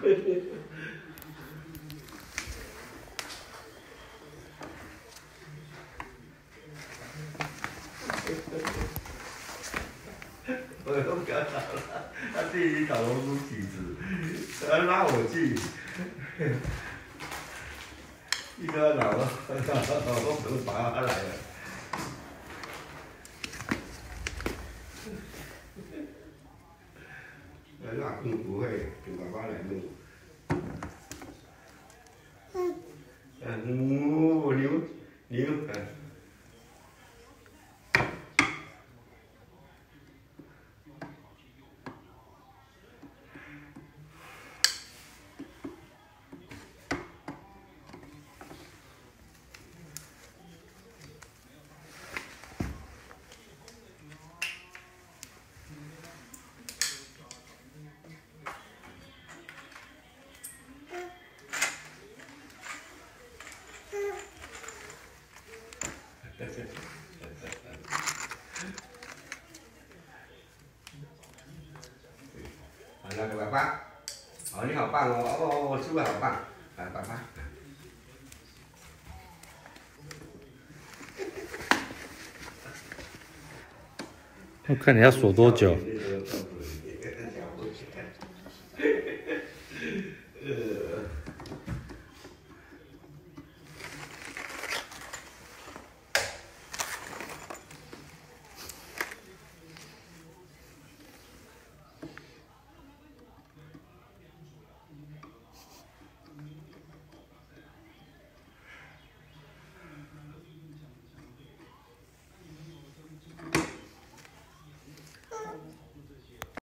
我都看到了，他第一条龙出体质，他拉我去，一个老公都拔下来了。那更不会，给爸爸来弄。牛，那个爸爸，哦，你好棒哦，我吃的好棒，来爸爸。 我看你要锁多久。